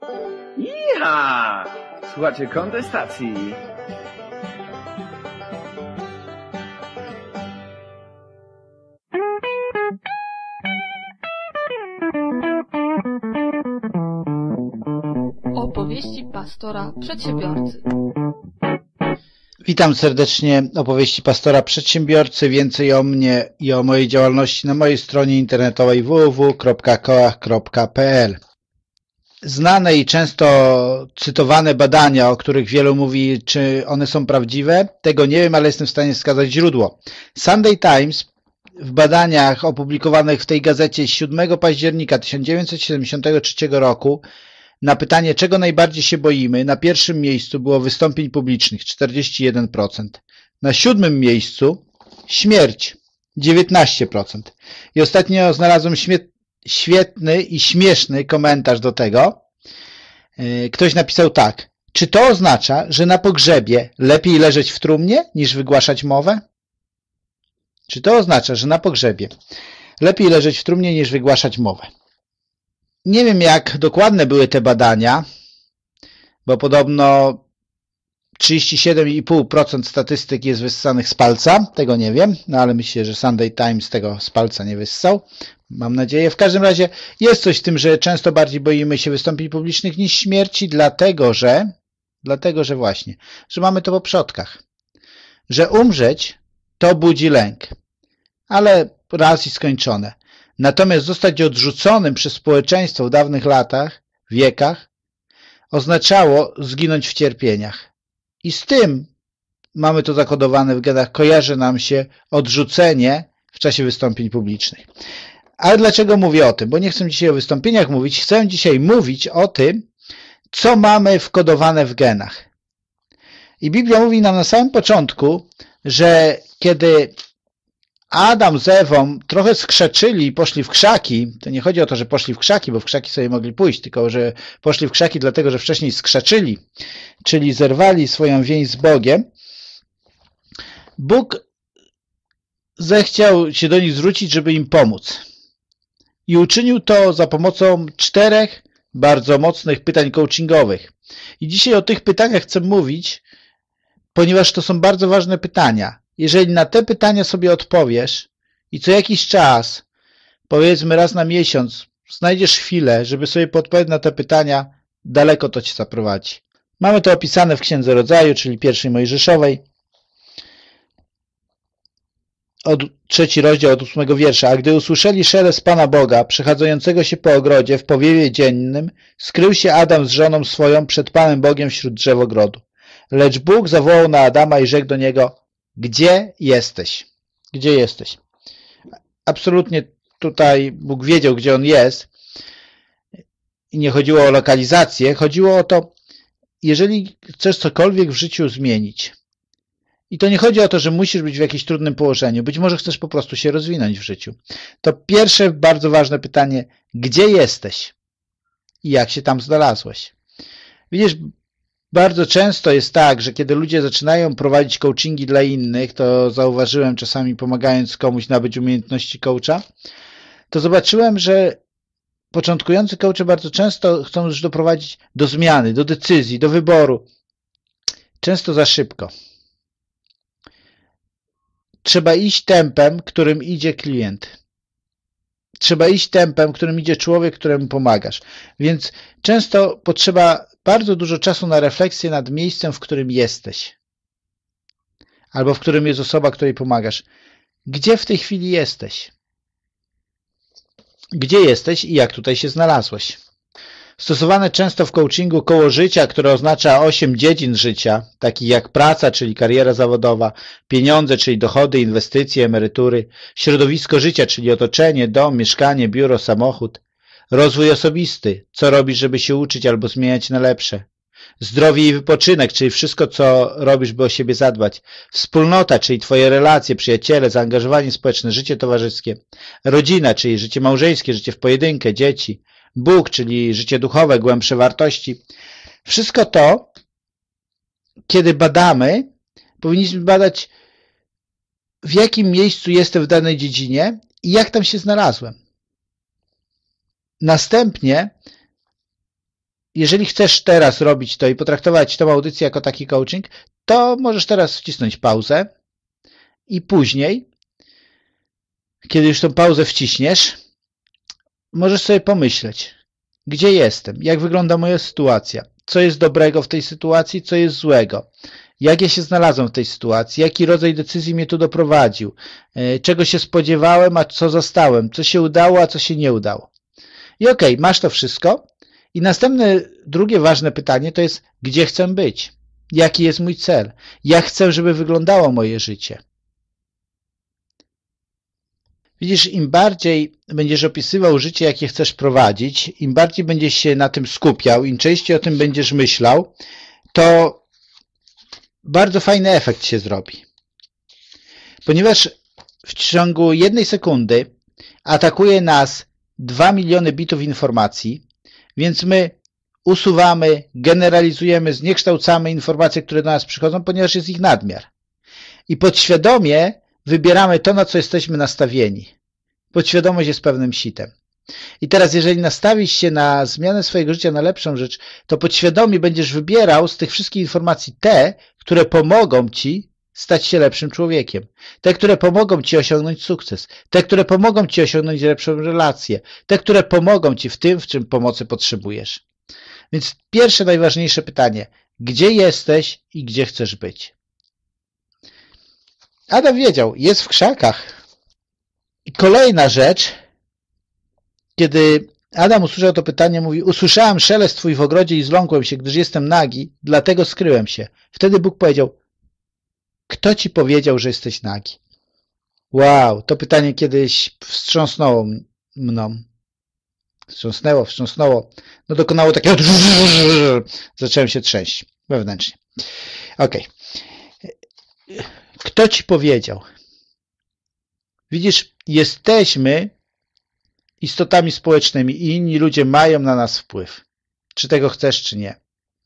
Iha! Słuchajcie kontestacji. Opowieści pastora przedsiębiorcy. Witam serdecznie, opowieści pastora przedsiębiorcy. Więcej o mnie i o mojej działalności na mojej stronie internetowej www.koach.pl. Znane i często cytowane badania, o których wielu mówi, czy one są prawdziwe, tego nie wiem, ale jestem w stanie wskazać źródło. Sunday Times w badaniach opublikowanych w tej gazecie 7 października 1973 roku na pytanie, czego najbardziej się boimy, na pierwszym miejscu było wystąpień publicznych, 41%. Na 7 miejscu śmierć, 19%. I ostatnio znalazłem świetny i śmieszny komentarz do tego. Ktoś napisał tak. Czy to oznacza, że na pogrzebie lepiej leżeć w trumnie, niż wygłaszać mowę? Czy to oznacza, że na pogrzebie lepiej leżeć w trumnie, niż wygłaszać mowę? Nie wiem, jak dokładne były te badania, bo podobno 37,5% statystyk jest wyssanych z palca. Tego nie wiem, no ale myślę, że Sunday Times tego z palca nie wyssał. Mam nadzieję. W każdym razie jest coś w tym, że często bardziej boimy się wystąpień publicznych niż śmierci, dlatego że właśnie, że mamy to po przodkach. Że umrzeć to budzi lęk, ale raz i skończone. Natomiast zostać odrzuconym przez społeczeństwo w dawnych latach, wiekach, oznaczało zginąć w cierpieniach. I z tym mamy to zakodowane w genach. Kojarzy nam się odrzucenie w czasie wystąpień publicznych. Ale dlaczego mówię o tym? Bo nie chcę dzisiaj o wystąpieniach mówić. Chcę dzisiaj mówić o tym, co mamy wkodowane w genach. I Biblia mówi nam na samym początku, że kiedy Adam z Ewą trochę skrzeczyli i poszli w krzaki, to nie chodzi o to, że poszli w krzaki, bo w krzaki sobie mogli pójść, tylko że poszli w krzaki dlatego, że wcześniej skrzeczyli, czyli zerwali swoją więź z Bogiem, Bóg zechciał się do nich zwrócić, żeby im pomóc. I uczynił to za pomocą 4 bardzo mocnych pytań coachingowych. I dzisiaj o tych pytaniach chcę mówić, ponieważ to są bardzo ważne pytania. Jeżeli na te pytania sobie odpowiesz i co jakiś czas, powiedzmy raz na miesiąc, znajdziesz chwilę, żeby sobie podpowiedzieć na te pytania, daleko to cię zaprowadzi. Mamy to opisane w Księdze Rodzaju, czyli 1 Mojżeszowej, 3 rozdział od 8 wiersza. A gdy usłyszeli szelest Pana Boga, przechadzającego się po ogrodzie w powiewie dziennym, skrył się Adam z żoną swoją przed Panem Bogiem wśród drzew ogrodu. Lecz Bóg zawołał na Adama i rzekł do niego: gdzie jesteś? Gdzie jesteś? Absolutnie tutaj Bóg wiedział, gdzie on jest. I nie chodziło o lokalizację. Chodziło o to, jeżeli chcesz cokolwiek w życiu zmienić. I to nie chodzi o to, że musisz być w jakimś trudnym położeniu. Być może chcesz po prostu się rozwinąć w życiu. To pierwsze bardzo ważne pytanie. Gdzie jesteś? I jak się tam znalazłeś? Widzisz, bardzo często jest tak, że kiedy ludzie zaczynają prowadzić coachingi dla innych, to zauważyłem czasami pomagając komuś nabyć umiejętności coacha, to zobaczyłem, że początkujący coache bardzo często chcą już doprowadzić do zmiany, do decyzji, do wyboru. Często za szybko. Trzeba iść tempem, którym idzie klient. Trzeba iść tempem, którym idzie człowiek, któremu pomagasz. Więc często potrzeba bardzo dużo czasu na refleksję nad miejscem, w którym jesteś. Albo w którym jest osoba, której pomagasz. Gdzie w tej chwili jesteś? Gdzie jesteś i jak tutaj się znalazłeś? Stosowane często w coachingu koło życia, które oznacza 8 dziedzin życia, takich jak praca, czyli kariera zawodowa, pieniądze, czyli dochody, inwestycje, emerytury, środowisko życia, czyli otoczenie, dom, mieszkanie, biuro, samochód, rozwój osobisty, co robisz, żeby się uczyć albo zmieniać na lepsze, zdrowie i wypoczynek, czyli wszystko, co robisz, by o siebie zadbać, wspólnota, czyli twoje relacje, przyjaciele, zaangażowanie społeczne, życie towarzyskie, rodzina, czyli życie małżeńskie, życie w pojedynkę, dzieci, Bóg, czyli życie duchowe, głębsze wartości. Wszystko to, kiedy badamy, powinniśmy badać, w jakim miejscu jestem w danej dziedzinie i jak tam się znalazłem. Następnie, jeżeli chcesz teraz robić to i potraktować tą audycję jako taki coaching, to możesz teraz wcisnąć pauzę i później, kiedy już tą pauzę wciśniesz, możesz sobie pomyśleć, gdzie jestem, jak wygląda moja sytuacja, co jest dobrego w tej sytuacji, co jest złego, jak ja się znalazłem w tej sytuacji, jaki rodzaj decyzji mnie tu doprowadził, czego się spodziewałem, a co zastałem, co się udało, a co się nie udało. I okej, masz to wszystko. I następne, drugie ważne pytanie to jest, gdzie chcę być? Jaki jest mój cel? Jak chcę, żeby wyglądało moje życie? Widzisz, im bardziej będziesz opisywał życie, jakie chcesz prowadzić, im bardziej będziesz się na tym skupiał, im częściej o tym będziesz myślał, to bardzo fajny efekt się zrobi. Ponieważ w ciągu 1 sekundy atakuje nas 2 miliony bitów informacji, więc my usuwamy, generalizujemy, zniekształcamy informacje, które do nas przychodzą, ponieważ jest ich nadmiar. I podświadomie wybieramy to, na co jesteśmy nastawieni. Podświadomość jest pewnym sitem. I teraz, jeżeli nastawisz się na zmianę swojego życia na lepszą rzecz, to podświadomie będziesz wybierał z tych wszystkich informacji te, które pomogą ci stać się lepszym człowiekiem. Te, które pomogą ci osiągnąć sukces. Te, które pomogą ci osiągnąć lepszą relację. Te, które pomogą ci w tym, w czym pomocy potrzebujesz. Więc pierwsze, najważniejsze pytanie. Gdzie jesteś i gdzie chcesz być? Adam wiedział, jest w krzakach. I kolejna rzecz, kiedy Adam usłyszał to pytanie, mówi: usłyszałem szelest twój w ogrodzie i zląkłem się, gdyż jestem nagi, dlatego skryłem się. Wtedy Bóg powiedział: kto ci powiedział, że jesteś nagi? Wow, to pytanie kiedyś wstrząsnęło mną. Wstrząsnęło. No dokonało takiego... Zacząłem się trzęść wewnętrznie. Okej. Kto ci powiedział? Widzisz, jesteśmy istotami społecznymi i inni ludzie mają na nas wpływ. Czy tego chcesz, czy nie.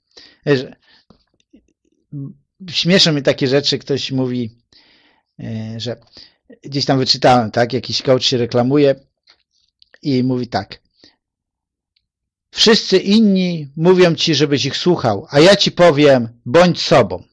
Śmieszą mi takie rzeczy, ktoś mówi, że gdzieś tam wyczytałem, tak, jakiś coach się reklamuje i mówi tak: wszyscy inni mówią ci, żebyś ich słuchał, a ja ci powiem, bądź sobą.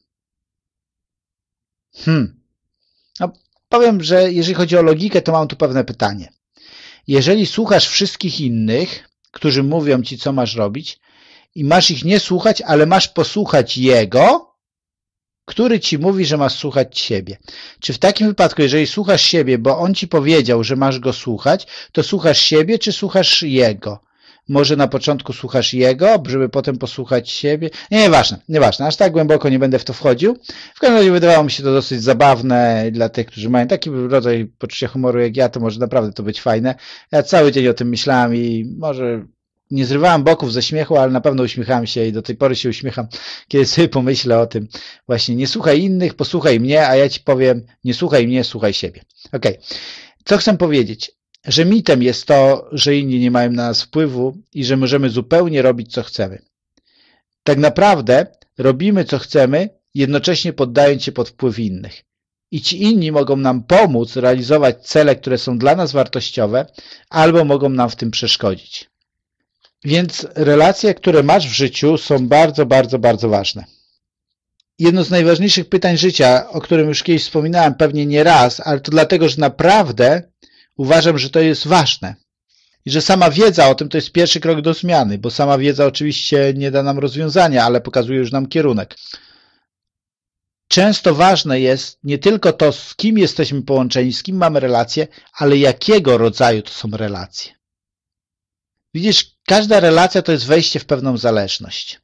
No, powiem, że jeżeli chodzi o logikę, to mam tu pewne pytanie. Jeżeli słuchasz wszystkich innych, którzy mówią ci, co masz robić, i masz ich nie słuchać, ale masz posłuchać jego, który ci mówi, że masz słuchać siebie. Czy w takim wypadku, jeżeli słuchasz siebie, bo on ci powiedział, że masz go słuchać, to słuchasz siebie, czy słuchasz jego? Może na początku słuchasz jego, żeby potem posłuchać siebie? Nieważne. Aż tak głęboko nie będę w to wchodził. W każdym razie wydawało mi się to dosyć zabawne dla tych, którzy mają taki rodzaj poczucia humoru jak ja, to może naprawdę to być fajne. Ja cały dzień o tym myślałem i może nie zrywałem boków ze śmiechu, ale na pewno uśmiechałem się i do tej pory się uśmiecham, kiedy sobie pomyślę o tym. Właśnie, nie słuchaj innych, posłuchaj mnie, a ja ci powiem, nie słuchaj mnie, słuchaj siebie. Okej. Co chcę powiedzieć? Że mitem jest to, że inni nie mają na nas wpływu i że możemy zupełnie robić, co chcemy. Tak naprawdę robimy, co chcemy, jednocześnie poddając się pod wpływ innych. I ci inni mogą nam pomóc realizować cele, które są dla nas wartościowe, albo mogą nam w tym przeszkodzić. Więc relacje, które masz w życiu, są bardzo, bardzo, bardzo ważne. Jedno z najważniejszych pytań życia, o którym już kiedyś wspominałem pewnie nie raz, ale to dlatego, że naprawdę uważam, że to jest ważne. I że sama wiedza o tym to jest pierwszy krok do zmiany, bo sama wiedza oczywiście nie da nam rozwiązania, ale pokazuje już nam kierunek. Często ważne jest nie tylko to, z kim jesteśmy połączeni, z kim mamy relacje, ale jakiego rodzaju to są relacje. Widzisz, każda relacja to jest wejście w pewną zależność.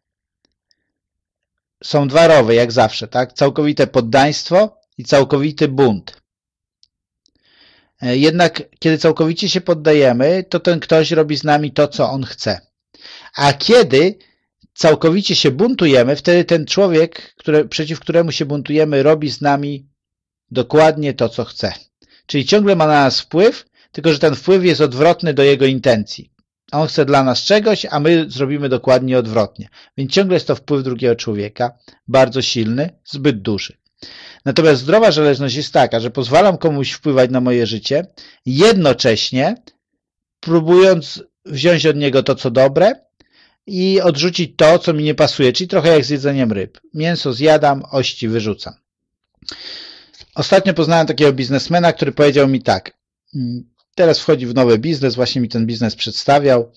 Są dwa rowy, jak zawsze, tak? Całkowite poddaństwo i całkowity bunt. Jednak kiedy całkowicie się poddajemy, to ten ktoś robi z nami to, co on chce. A kiedy całkowicie się buntujemy, wtedy ten człowiek, przeciw któremu się buntujemy, robi z nami dokładnie to, co chce. Czyli ciągle ma na nas wpływ, tylko że ten wpływ jest odwrotny do jego intencji. On chce dla nas czegoś, a my zrobimy dokładnie odwrotnie. Więc ciągle jest to wpływ drugiego człowieka, bardzo silny, zbyt duży. Natomiast zdrowa zależność jest taka, że pozwalam komuś wpływać na moje życie, jednocześnie próbując wziąć od niego to, co dobre i odrzucić to, co mi nie pasuje, czyli trochę jak z jedzeniem ryb. Mięso zjadam, ości wyrzucam. Ostatnio poznałem takiego biznesmena, który powiedział mi tak, teraz wchodzi w nowy biznes, właśnie mi ten biznes przedstawiał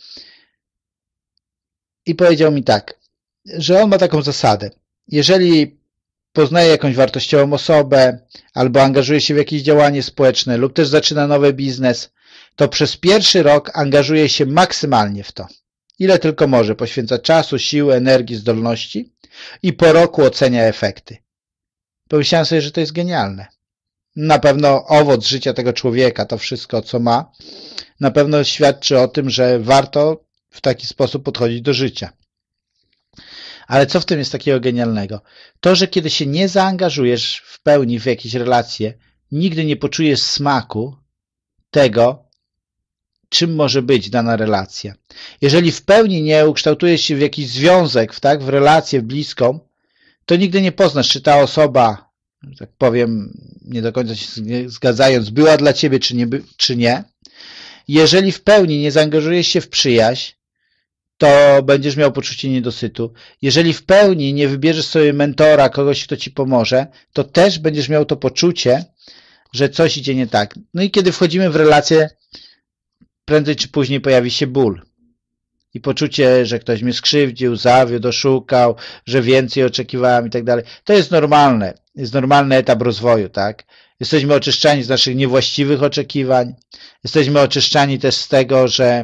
i powiedział mi tak, że on ma taką zasadę, jeżeli poznaje jakąś wartościową osobę albo angażuje się w jakieś działanie społeczne lub też zaczyna nowy biznes, to przez pierwszy rok angażuje się maksymalnie w to. Ile tylko może, poświęca czasu, siły, energii, zdolności i po roku ocenia efekty. Pomyślałem sobie, że to jest genialne. Na pewno owoc życia tego człowieka, to wszystko, co ma, na pewno świadczy o tym, że warto w taki sposób podchodzić do życia. Ale co w tym jest takiego genialnego? To, że kiedy się nie zaangażujesz w pełni w jakieś relacje, nigdy nie poczujesz smaku tego, czym może być dana relacja. Jeżeli w pełni nie ukształtujesz się w jakiś związek, tak, w relację bliską, to nigdy nie poznasz, czy ta osoba, tak powiem, nie do końca się zgadzając, była dla ciebie, czy nie. Jeżeli w pełni nie zaangażujesz się w przyjaźń, to będziesz miał poczucie niedosytu. Jeżeli w pełni nie wybierzesz sobie mentora, kogoś, kto ci pomoże, to też będziesz miał to poczucie, że coś idzie nie tak. No i kiedy wchodzimy w relację, prędzej czy później pojawi się ból. I poczucie, że ktoś mnie skrzywdził, zawiódł, oszukał, że więcej oczekiwałem i tak dalej. To jest normalne. Jest normalny etap rozwoju, tak? Jesteśmy oczyszczani z naszych niewłaściwych oczekiwań. Jesteśmy oczyszczani też z tego, że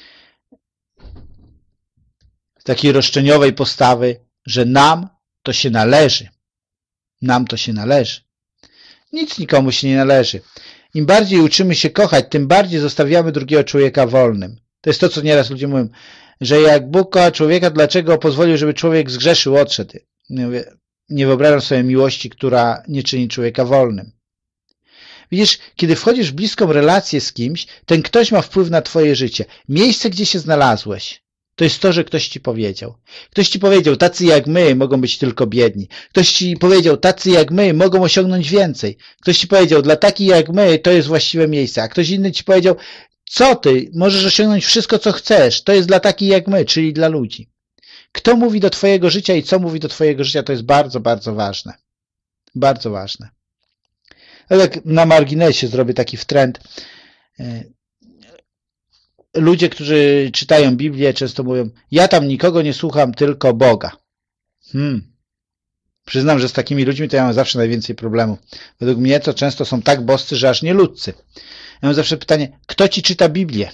takiej roszczeniowej postawy, że nam to się należy. Nam to się należy. Nic nikomu się nie należy. Im bardziej uczymy się kochać, tym bardziej zostawiamy drugiego człowieka wolnym. To jest to, co nieraz ludzie mówią, że jak Bóg kocha człowieka, dlaczego pozwolił, żeby człowiek zgrzeszył, odszedł? Nie wyobrażam sobie miłości, która nie czyni człowieka wolnym. Widzisz, kiedy wchodzisz w bliską relację z kimś, ten ktoś ma wpływ na twoje życie. Miejsce, gdzie się znalazłeś, to jest to, że ktoś ci powiedział. Ktoś ci powiedział, tacy jak my mogą być tylko biedni. Ktoś ci powiedział, tacy jak my mogą osiągnąć więcej. Ktoś ci powiedział, dla takich jak my to jest właściwe miejsce. A ktoś inny ci powiedział, co ty, możesz osiągnąć wszystko, co chcesz. To jest dla takich jak my, czyli dla ludzi. Kto mówi do twojego życia i co mówi do twojego życia, to jest bardzo, bardzo ważne. Bardzo ważne. Ale tak na marginesie zrobię taki wtręt. Ludzie, którzy czytają Biblię, często mówią, ja tam nikogo nie słucham, tylko Boga. Przyznam, że z takimi ludźmi to ja mam zawsze najwięcej problemów. Według mnie to często są tak boscy, że aż nie ludzcy. Ja mam zawsze pytanie, kto ci czyta Biblię?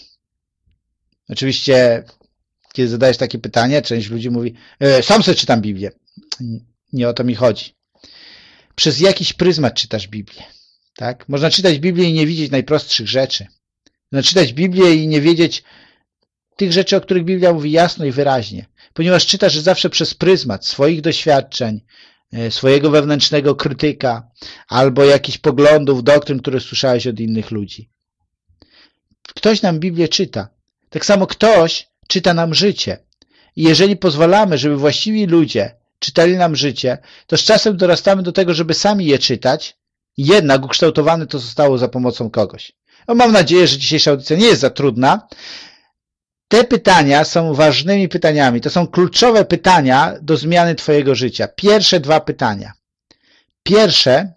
Oczywiście, kiedy zadajesz takie pytanie, część ludzi mówi, sam sobie czytam Biblię. Nie o to mi chodzi. Przez jakiś pryzmat czytasz Biblię. Tak? Można czytać Biblię i nie widzieć najprostszych rzeczy. Można czytać Biblię i nie wiedzieć tych rzeczy, o których Biblia mówi jasno i wyraźnie. Ponieważ czytasz zawsze przez pryzmat swoich doświadczeń, swojego wewnętrznego krytyka albo jakichś poglądów, doktryn, które słyszałeś od innych ludzi. Ktoś nam Biblię czyta. Tak samo ktoś czyta nam życie. I jeżeli pozwalamy, żeby właściwi ludzie czytali nam życie, to z czasem dorastamy do tego, żeby sami je czytać, jednak ukształtowane to zostało za pomocą kogoś. No, mam nadzieję, że dzisiejsza audycja nie jest za trudna. Te pytania są ważnymi pytaniami. To są kluczowe pytania do zmiany twojego życia. Pierwsze dwa pytania. Pierwsze,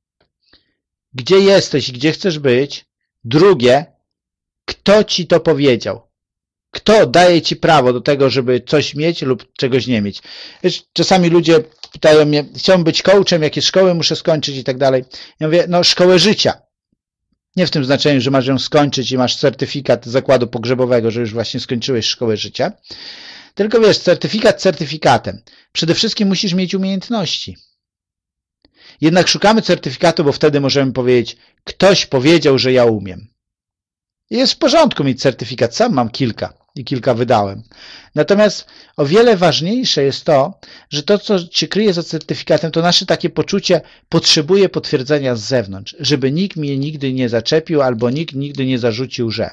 gdzie jesteś i gdzie chcesz być? Drugie, kto ci to powiedział? Kto daje ci prawo do tego, żeby coś mieć lub czegoś nie mieć? Wiesz, czasami ludzie pytają mnie, chciałbym być coachem, jakie szkoły muszę skończyć i tak dalej. Ja mówię, no szkołę życia. Nie w tym znaczeniu, że masz ją skończyć i masz certyfikat zakładu pogrzebowego, że już właśnie skończyłeś szkołę życia. Tylko wiesz, certyfikat certyfikatem. Przede wszystkim musisz mieć umiejętności. Jednak szukamy certyfikatu, bo wtedy możemy powiedzieć, ktoś powiedział, że ja umiem. I jest w porządku mieć certyfikat, sam mam kilka i kilka wydałem. Natomiast o wiele ważniejsze jest to, że to, co się kryje za certyfikatem, to nasze takie poczucie potrzebuje potwierdzenia z zewnątrz, żeby nikt mnie nigdy nie zaczepił albo nikt nigdy nie zarzucił, że.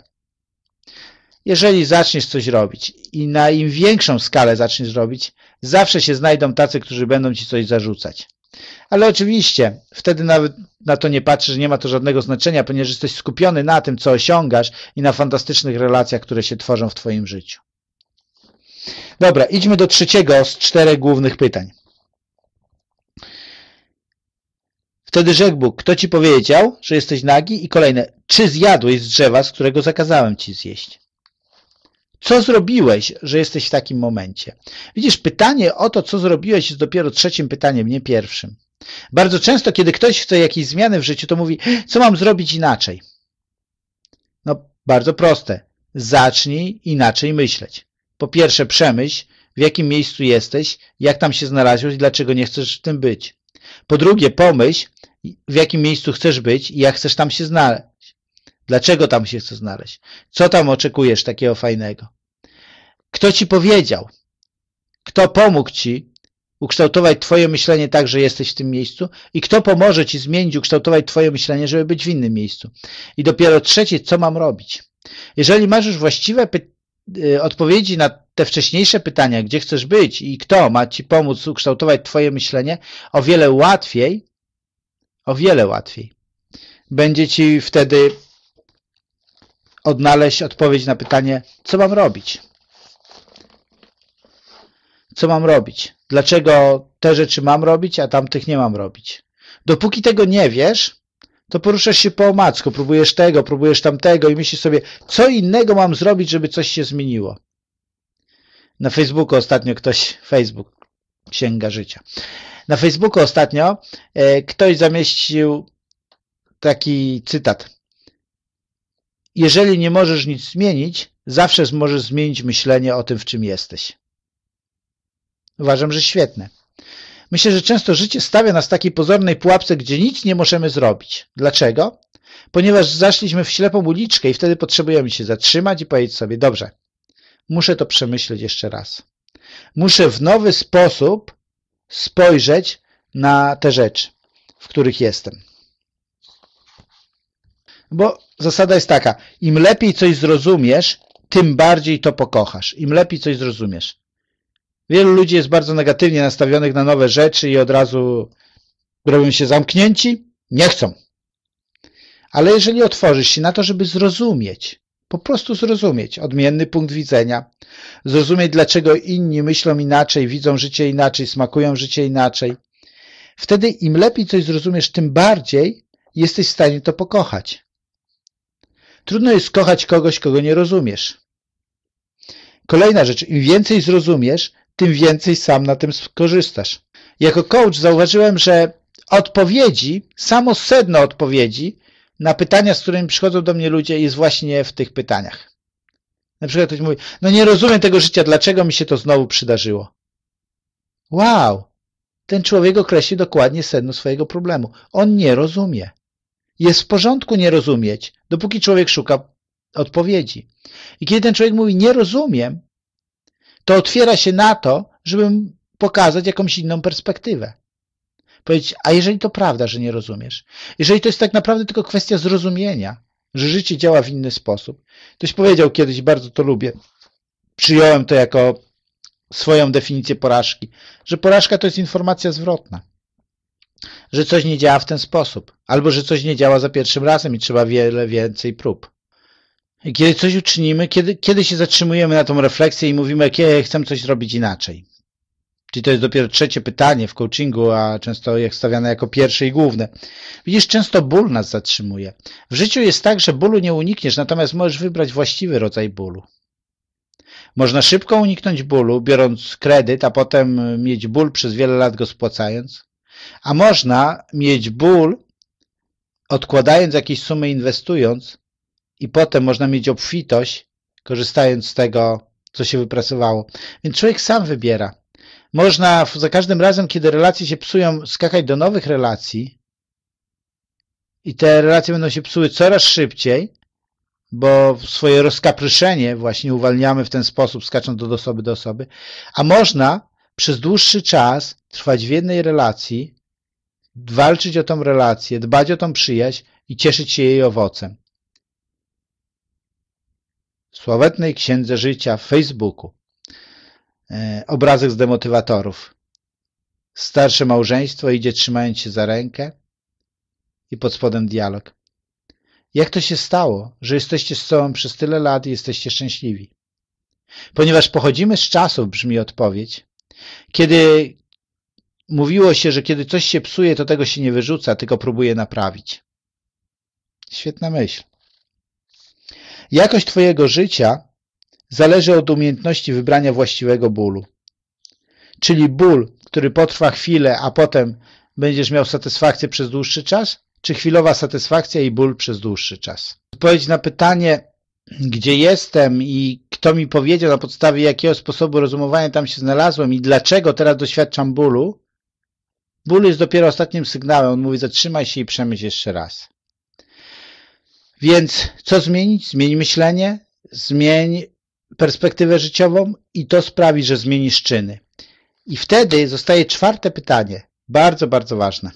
Jeżeli zaczniesz coś robić i na im większą skalę zaczniesz robić, zawsze się znajdą tacy, którzy będą ci coś zarzucać. Ale oczywiście wtedy nawet na to nie patrzysz, nie ma to żadnego znaczenia, ponieważ jesteś skupiony na tym, co osiągasz i na fantastycznych relacjach, które się tworzą w twoim życiu. Dobra, idźmy do trzeciego z 4 głównych pytań. Wtedy rzekł Bóg, kto ci powiedział, że jesteś nagi? I kolejne, czy zjadłeś z drzewa, z którego zakazałem ci zjeść? Co zrobiłeś, że jesteś w takim momencie? Widzisz, pytanie o to, co zrobiłeś, jest dopiero 3. pytaniem, nie 1. Bardzo często, kiedy ktoś chce jakiejś zmiany w życiu, to mówi, co mam zrobić inaczej? No, bardzo proste. Zacznij inaczej myśleć. Po pierwsze, przemyśl, w jakim miejscu jesteś, jak tam się znalazłeś i dlaczego nie chcesz w tym być. Po drugie, pomyśl, w jakim miejscu chcesz być i jak chcesz tam się znaleźć. Dlaczego tam się chcesz znaleźć? Co tam oczekujesz takiego fajnego? Kto ci powiedział? Kto pomógł ci ukształtować twoje myślenie tak, że jesteś w tym miejscu? I kto pomoże ci zmienić, ukształtować twoje myślenie, żeby być w innym miejscu? I dopiero 3, co mam robić? Jeżeli masz już właściwe odpowiedzi na te wcześniejsze pytania, gdzie chcesz być i kto ma ci pomóc ukształtować twoje myślenie, o wiele łatwiej będzie ci wtedy odnaleźć odpowiedź na pytanie, co mam robić? Co mam robić? Dlaczego te rzeczy mam robić, a tamtych nie mam robić? Dopóki tego nie wiesz, to poruszasz się po omacku, próbujesz tego, próbujesz tamtego i myślisz sobie, co innego mam zrobić, żeby coś się zmieniło. Na Facebooku ostatnio Facebook, księga życia. Na Facebooku ostatnio ktoś zamieścił taki cytat. Jeżeli nie możesz nic zmienić, zawsze możesz zmienić myślenie o tym, w czym jesteś. Uważam, że świetne. Myślę, że często życie stawia nas w takiej pozornej pułapce, gdzie nic nie możemy zrobić. Dlaczego? Ponieważ zaszliśmy w ślepą uliczkę i wtedy potrzebujemy się zatrzymać i powiedzieć sobie, dobrze, muszę to przemyśleć jeszcze raz. Muszę w nowy sposób spojrzeć na te rzeczy, w których jestem. Bo zasada jest taka, im lepiej coś zrozumiesz, tym bardziej to pokochasz. Im lepiej coś zrozumiesz. Wielu ludzi jest bardzo negatywnie nastawionych na nowe rzeczy i od razu robią się zamknięci, nie chcą. Ale jeżeli otworzysz się na to, żeby zrozumieć, po prostu zrozumieć odmienny punkt widzenia, zrozumieć, dlaczego inni myślą inaczej, widzą życie inaczej, smakują życie inaczej, wtedy im lepiej coś zrozumiesz, tym bardziej jesteś w stanie to pokochać. Trudno jest kochać kogoś, kogo nie rozumiesz. Kolejna rzecz, im więcej zrozumiesz, tym więcej sam na tym skorzystasz. Jako coach zauważyłem, że odpowiedzi, samo sedno odpowiedzi na pytania, z którymi przychodzą do mnie ludzie, jest właśnie w tych pytaniach. Na przykład ktoś mówi, no nie rozumiem tego życia, dlaczego mi się to znowu przydarzyło? Wow! Ten człowiek określi dokładnie sedno swojego problemu. On nie rozumie. Jest w porządku nie rozumieć, dopóki człowiek szuka odpowiedzi. I kiedy ten człowiek mówi, nie rozumiem, to otwiera się na to, żeby pokazać jakąś inną perspektywę. Powiedzieć, a jeżeli to prawda, że nie rozumiesz? Jeżeli to jest tak naprawdę tylko kwestia zrozumienia, że życie działa w inny sposób. Ktoś powiedział kiedyś, bardzo to lubię, przyjąłem to jako swoją definicję porażki, że porażka to jest informacja zwrotna. Że coś nie działa w ten sposób. Albo że coś nie działa za pierwszym razem i trzeba wiele więcej prób. I kiedy coś uczynimy, kiedy się zatrzymujemy na tą refleksję i mówimy, jak chcę coś zrobić inaczej. Czyli to jest dopiero 3 pytanie w coachingu, a często jak stawiane jako pierwsze i główne. Widzisz, często ból nas zatrzymuje. W życiu jest tak, że bólu nie unikniesz, natomiast możesz wybrać właściwy rodzaj bólu. Można szybko uniknąć bólu, biorąc kredyt, a potem mieć ból przez wiele lat go spłacając. A można mieć ból, odkładając jakieś sumy, inwestując, i potem można mieć obfitość, korzystając z tego, co się wypracowało. Więc człowiek sam wybiera. Można za każdym razem, kiedy relacje się psują, skakać do nowych relacji i te relacje będą się psuły coraz szybciej, bo swoje rozkapryszenie właśnie uwalniamy w ten sposób, skacząc od osoby do osoby. A można przez dłuższy czas trwać w jednej relacji, walczyć o tą relację, dbać o tą przyjaźń i cieszyć się jej owocem. W sławetnej księdze życia w Facebooku obrazek z demotywatorów. Starsze małżeństwo idzie trzymając się za rękę i pod spodem dialog. Jak to się stało, że jesteście z sobą przez tyle lat i jesteście szczęśliwi? Ponieważ pochodzimy z czasów, brzmi odpowiedź, kiedy mówiło się, że kiedy coś się psuje, to tego się nie wyrzuca, tylko próbuje naprawić. Świetna myśl. Jakość twojego życia zależy od umiejętności wybrania właściwego bólu. Czyli ból, który potrwa chwilę, a potem będziesz miał satysfakcję przez dłuższy czas, czy chwilowa satysfakcja i ból przez dłuższy czas? Odpowiedź na pytanie, gdzie jestem i kto mi powiedział, na podstawie jakiego sposobu rozumowania tam się znalazłem i dlaczego teraz doświadczam bólu, ból jest dopiero ostatnim sygnałem. On mówi, zatrzymaj się i przemyśl jeszcze raz. Więc co zmienić? Zmień myślenie, zmień perspektywę życiową i to sprawi, że zmienisz czyny. I wtedy zostaje czwarte pytanie, bardzo, bardzo ważne.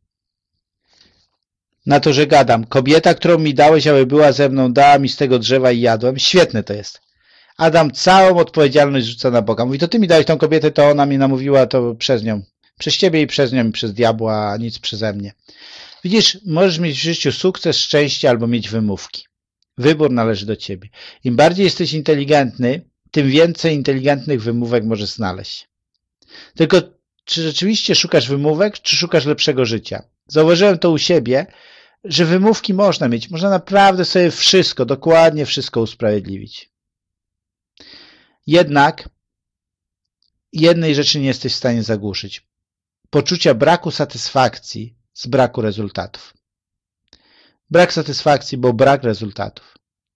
Na to, że gadam. Kobieta, którą mi dałeś, aby była ze mną, dała mi z tego drzewa i jadłem. Świetne to jest. Adam całą odpowiedzialność rzuca na Boga. Mówi, to ty mi dałeś tą kobietę, to ona mnie namówiła, to przez nią. Przez ciebie i przez nią i przez diabła, a nic przeze mnie. Widzisz, możesz mieć w życiu sukces, szczęście albo mieć wymówki. Wybór należy do ciebie. Im bardziej jesteś inteligentny, tym więcej inteligentnych wymówek możesz znaleźć. Tylko czy rzeczywiście szukasz wymówek, czy szukasz lepszego życia? Zauważyłem to u siebie, że wymówki można mieć. Można naprawdę sobie wszystko, dokładnie wszystko usprawiedliwić. Jednak jednej rzeczy nie jesteś w stanie zagłuszyć. Poczucia braku satysfakcji z braku rezultatów. Brak satysfakcji, bo brak rezultatów.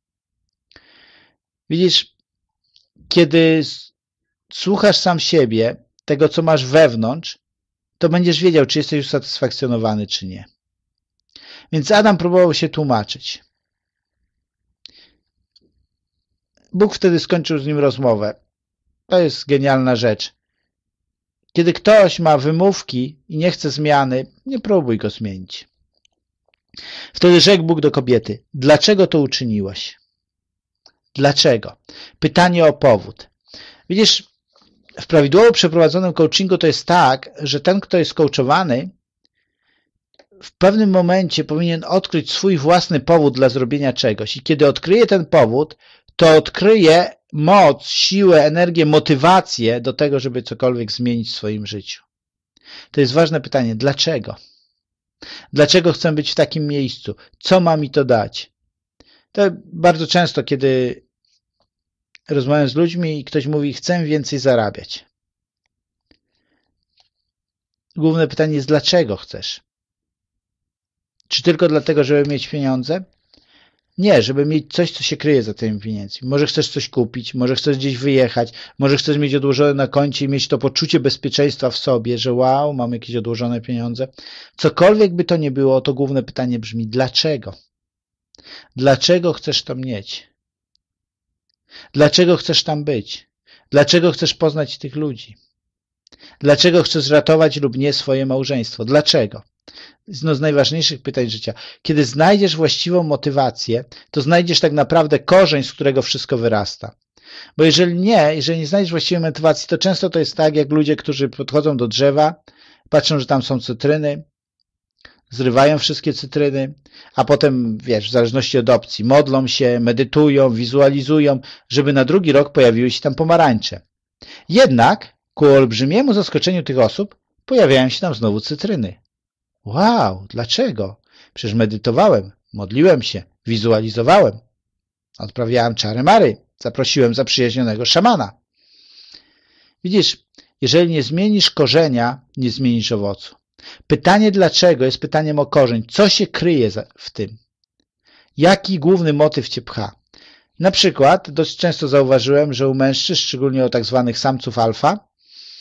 Widzisz, kiedy słuchasz sam siebie, tego co masz wewnątrz, to będziesz wiedział, czy jesteś usatysfakcjonowany, czy nie. Więc Adam próbował się tłumaczyć. Bóg wtedy skończył z nim rozmowę. To jest genialna rzecz. Kiedy ktoś ma wymówki i nie chce zmiany, nie próbuj go zmienić. Wtedy rzekł Bóg do kobiety, dlaczego to uczyniłaś? Dlaczego? Pytanie o powód. Widzisz, w prawidłowo przeprowadzonym coachingu to jest tak, że ten, kto jest coachowany, w pewnym momencie powinien odkryć swój własny powód dla zrobienia czegoś. I kiedy odkryje ten powód, to odkryje moc, siłę, energię, motywację do tego, żeby cokolwiek zmienić w swoim życiu. To jest ważne pytanie. Dlaczego? Dlaczego chcę być w takim miejscu? Co ma mi to dać? To bardzo często, kiedy rozmawiam z ludźmi i ktoś mówi, chcę więcej zarabiać. Główne pytanie jest, dlaczego chcesz? Czy tylko dlatego, żeby mieć pieniądze? Nie, żeby mieć coś, co się kryje za tymi pieniędzmi. Może chcesz coś kupić, może chcesz gdzieś wyjechać, może chcesz mieć odłożone na koncie i mieć to poczucie bezpieczeństwa w sobie, że wow, mam jakieś odłożone pieniądze. Cokolwiek by to nie było, to główne pytanie brzmi, dlaczego? Dlaczego chcesz to mieć? Dlaczego chcesz tam być? Dlaczego chcesz poznać tych ludzi? Dlaczego chcesz ratować lub nie swoje małżeństwo? Dlaczego? Jedno z najważniejszych pytań życia. Kiedy znajdziesz właściwą motywację, to znajdziesz tak naprawdę korzeń, z którego wszystko wyrasta. Bo jeżeli nie znajdziesz właściwej motywacji, to często to jest tak, jak ludzie, którzy podchodzą do drzewa, patrzą, że tam są cytryny, zrywają wszystkie cytryny, a potem, wiesz, w zależności od opcji, modlą się, medytują, wizualizują, żeby na drugi rok pojawiły się tam pomarańcze. Jednak, ku olbrzymiemu zaskoczeniu tych osób, pojawiają się tam znowu cytryny. Wow, dlaczego? Przecież medytowałem, modliłem się, wizualizowałem, odprawiałem czary mary, zaprosiłem zaprzyjaźnionego szamana. Widzisz, jeżeli nie zmienisz korzenia, nie zmienisz owocu. Pytanie dlaczego jest pytaniem o korzeń. Co się kryje w tym? Jaki główny motyw cię pcha? Na przykład dość często zauważyłem, że u mężczyzn, szczególnie u tak zwanych samców alfa,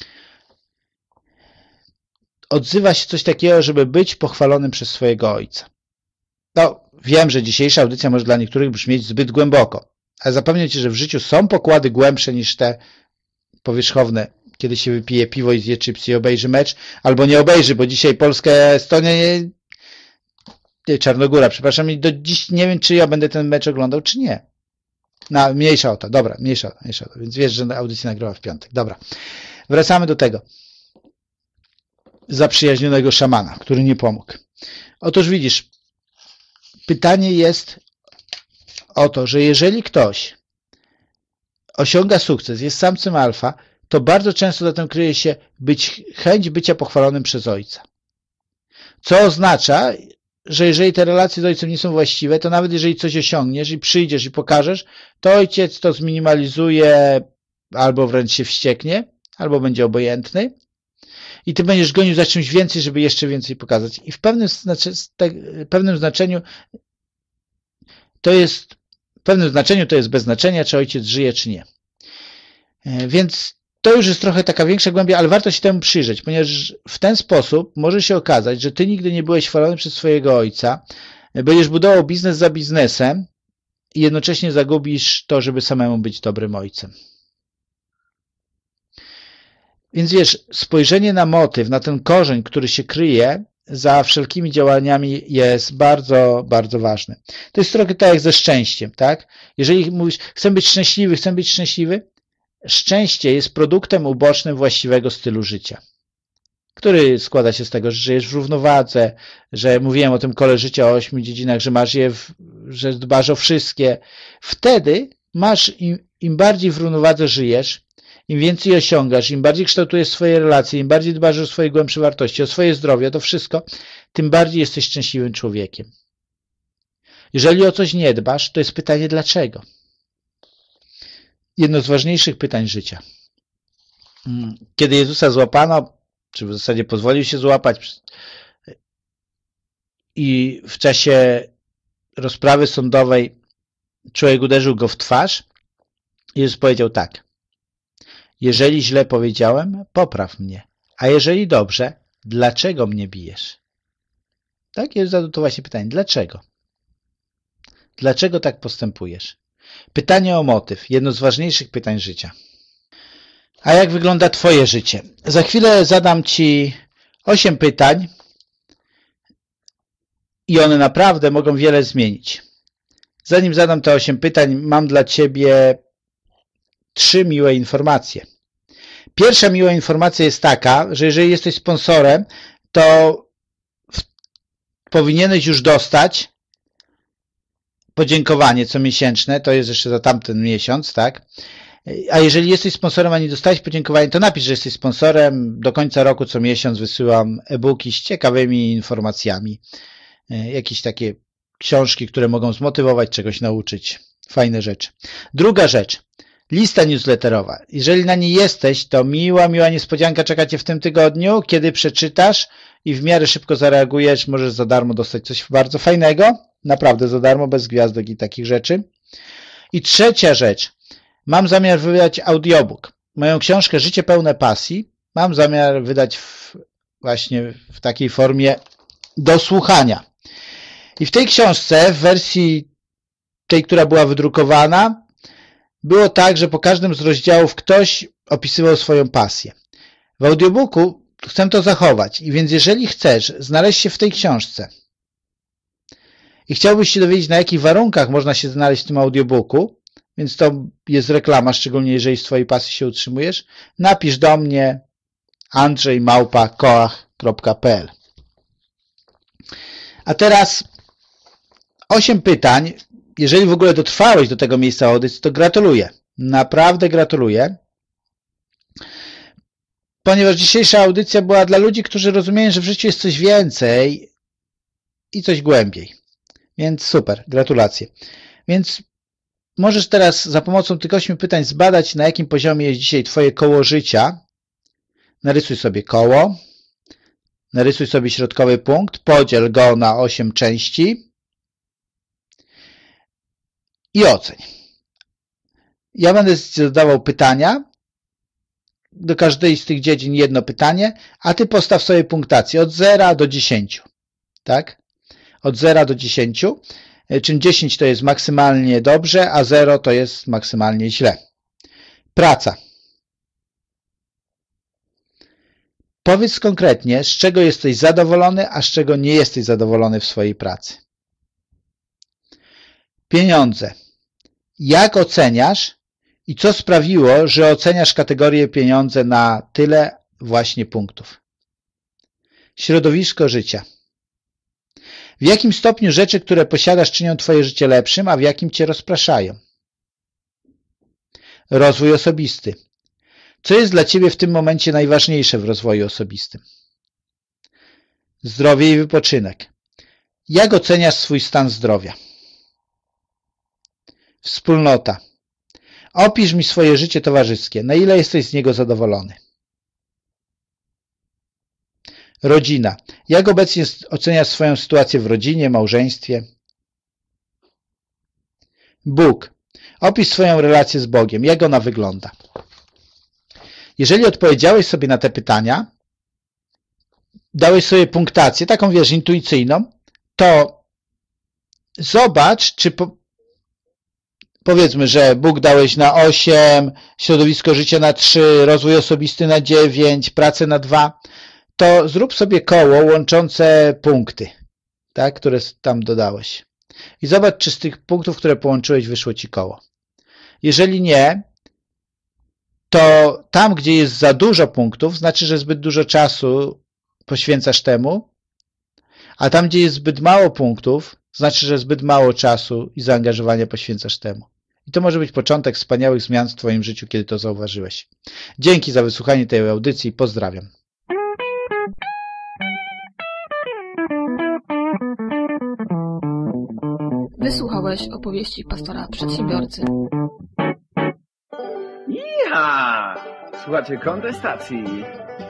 odzywa się coś takiego, żeby być pochwalonym przez swojego ojca. No, wiem, że dzisiejsza audycja może dla niektórych brzmieć zbyt głęboko, ale zapewniam cię, że w życiu są pokłady głębsze niż te powierzchowne, kiedy się wypije piwo i zje chipsy i obejrzy mecz, albo nie obejrzy, bo dzisiaj Polska, Estonia, Czarnogóra, przepraszam, i do dziś nie wiem, czy ja będę ten mecz oglądał, czy nie. No, mniejsza o to, dobra, mniejsza o to, więc wiesz, że audycja nagrywa w piątek. Dobra, wracamy do tego. Zaprzyjaźnionego szamana, który nie pomógł. Otóż widzisz, pytanie jest o to, że jeżeli ktoś osiąga sukces, jest samcem alfa, to bardzo często za tym kryje się chęć bycia pochwalonym przez ojca. Co oznacza, że jeżeli te relacje z ojcem nie są właściwe, to nawet jeżeli coś osiągniesz i przyjdziesz i pokażesz, to ojciec to zminimalizuje, albo wręcz się wścieknie, albo będzie obojętny i ty będziesz gonił za czymś więcej, żeby jeszcze więcej pokazać. I w pewnym znaczeniu to jest bez znaczenia, czy ojciec żyje, czy nie. Więc to już jest trochę taka większa głębia, ale warto się temu przyjrzeć, ponieważ w ten sposób może się okazać, że ty nigdy nie byłeś chwalony przez swojego ojca, będziesz budował biznes za biznesem i jednocześnie zagubisz to, żeby samemu być dobrym ojcem. Więc wiesz, spojrzenie na motyw, na ten korzeń, który się kryje za wszelkimi działaniami, jest bardzo, bardzo ważne. To jest trochę tak jak ze szczęściem, tak? Jeżeli mówisz, chcę być szczęśliwy, szczęście jest produktem ubocznym właściwego stylu życia, który składa się z tego, że żyjesz w równowadze, że mówiłem o tym kole życia, o 8 dziedzinach, że masz że dbasz o wszystkie. Wtedy masz, im bardziej w równowadze żyjesz, im więcej osiągasz, im bardziej kształtujesz swoje relacje, im bardziej dbasz o swoje głębsze wartości, o swoje zdrowie, o to wszystko, tym bardziej jesteś szczęśliwym człowiekiem. Jeżeli o coś nie dbasz, to jest pytanie dlaczego. Jedno z ważniejszych pytań życia. Kiedy Jezusa złapano, czy w zasadzie pozwolił się złapać i w czasie rozprawy sądowej człowiek uderzył go w twarz, Jezus powiedział tak: jeżeli źle powiedziałem, popraw mnie, a jeżeli dobrze, dlaczego mnie bijesz? Tak? Jezus zadał to właśnie pytanie. Dlaczego? Dlaczego tak postępujesz? Pytanie o motyw. Jedno z ważniejszych pytań życia. A jak wygląda twoje życie? Za chwilę zadam ci 8 pytań i one naprawdę mogą wiele zmienić. Zanim zadam te 8 pytań, mam dla ciebie 3 miłe informacje. Pierwsza miła informacja jest taka, że jeżeli jesteś sponsorem, to powinieneś już dostać podziękowanie comiesięczne, to jest jeszcze za tamten miesiąc, tak? A jeżeli jesteś sponsorem, a nie dostałeś podziękowania, to napisz, że jesteś sponsorem. Do końca roku co miesiąc wysyłam e-booki z ciekawymi informacjami. Jakieś takie książki, które mogą zmotywować, czegoś nauczyć. Fajne rzeczy. Druga rzecz. Lista newsletterowa. Jeżeli na niej jesteś, to miła niespodzianka czeka cię w tym tygodniu. Kiedy przeczytasz i w miarę szybko zareagujesz, możesz za darmo dostać coś bardzo fajnego. Naprawdę za darmo, bez gwiazdek i takich rzeczy. I trzecia rzecz. Mam zamiar wydać audiobook. Moją książkę Życie pełne pasji mam zamiar wydać właśnie w takiej formie do słuchania. I w tej książce, w wersji tej, która była wydrukowana, było tak, że po każdym z rozdziałów ktoś opisywał swoją pasję. W audiobooku chcę to zachować. I więc jeżeli chcesz znaleźć się w tej książce i chciałbyś się dowiedzieć, na jakich warunkach można się znaleźć w tym audiobooku, więc to jest reklama, szczególnie jeżeli z twojej pasji się utrzymujesz, napisz do mnie andrzej@koach.pl. A teraz 8 pytań. Jeżeli w ogóle dotrwałeś do tego miejsca audycji, to gratuluję. Naprawdę gratuluję. Ponieważ dzisiejsza audycja była dla ludzi, którzy rozumieją, że w życiu jest coś więcej i coś głębiej. Więc super, gratulacje. Więc możesz teraz za pomocą tych 8 pytań zbadać, na jakim poziomie jest dzisiaj twoje koło życia. Narysuj sobie koło, narysuj sobie środkowy punkt, podziel go na 8 części i oceń. Ja będę zadawał pytania, do każdej z tych dziedzin jedno pytanie, a ty postaw sobie punktację od 0 do 10. Tak? Od 0 do 10. Czym 10 to jest maksymalnie dobrze, a 0 to jest maksymalnie źle. Praca. Powiedz konkretnie, z czego jesteś zadowolony, a z czego nie jesteś zadowolony w swojej pracy. Pieniądze. Jak oceniasz i co sprawiło, że oceniasz kategorię pieniądze na tyle właśnie punktów? Środowisko życia. W jakim stopniu rzeczy, które posiadasz, czynią twoje życie lepszym, a w jakim cię rozpraszają? rozwój osobisty. Co jest dla Ciebie w tym momencie najważniejsze w rozwoju osobistym? Zdrowie i wypoczynek. Jak oceniasz swój stan zdrowia? Wspólnota. Opisz mi swoje życie towarzyskie. Na ile jesteś z niego zadowolony? Rodzina. Jak obecnie oceniasz swoją sytuację w rodzinie, małżeństwie? Bóg. Opisz swoją relację z Bogiem. Jak ona wygląda? Jeżeli odpowiedziałeś sobie na te pytania, dałeś sobie punktację, taką wiesz, intuicyjną, to zobacz, czy powiedzmy, że Bóg dałeś na 8, środowisko życia na 3, rozwój osobisty na 9, pracę na 2, to zrób sobie koło łączące punkty, tak, które tam dodałeś. I zobacz, czy z tych punktów, które połączyłeś, wyszło Ci koło. Jeżeli nie, to tam, gdzie jest za dużo punktów, znaczy, że zbyt dużo czasu poświęcasz temu, a tam, gdzie jest zbyt mało punktów, znaczy, że zbyt mało czasu i zaangażowania poświęcasz temu. I to może być początek wspaniałych zmian w Twoim życiu, kiedy to zauważyłeś. Dzięki za wysłuchanie tej audycji. Pozdrawiam. Wysłuchałeś opowieści pastora przedsiębiorcy. Iha! Słuchajcie, kontestacji.